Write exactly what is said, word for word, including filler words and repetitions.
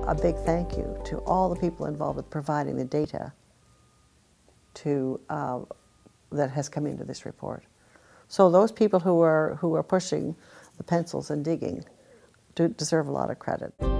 a big thank you to all the people involved with providing the data to, uh, that has come into this report. So those people who are, who are pushing the pencils and digging do deserve a lot of credit.